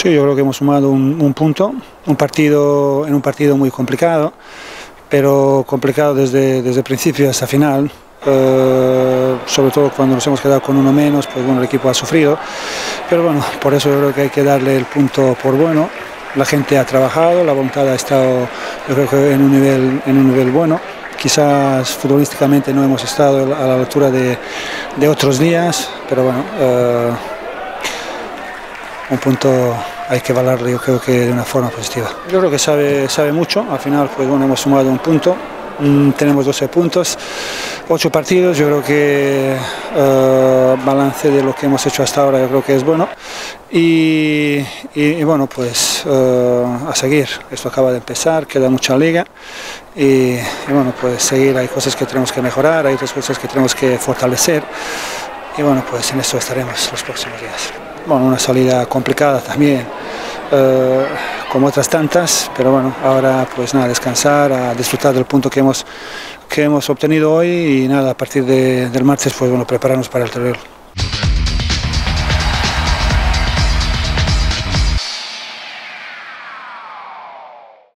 Sí, yo creo que hemos sumado un punto, en un partido muy complicado, pero complicado desde el principio hasta final. Sobre todo cuando nos hemos quedado con uno menos, pues bueno, el equipo ha sufrido, pero bueno, por eso yo creo que hay que darle el punto por bueno. La gente ha trabajado, la voluntad ha estado, yo creo que en un nivel bueno. Quizás futbolísticamente no hemos estado a la altura de otros días, pero bueno, un punto hay que valorarlo, yo creo que de una forma positiva. Yo creo que sabe mucho, al final pues bueno, hemos sumado un punto, tenemos 12 puntos, 8 partidos, yo creo que balance de lo que hemos hecho hasta ahora yo creo que es bueno y bueno, pues a seguir, esto acaba de empezar, queda mucha liga y bueno, pues seguir, hay cosas que tenemos que mejorar, hay otras cosas que tenemos que fortalecer y bueno, pues en eso estaremos los próximos días. Bueno, una salida complicada también, como otras tantas, pero bueno, ahora pues nada, descansar, a disfrutar del punto que hemos obtenido hoy y nada, a partir del martes pues bueno, prepararnos para el Teruel.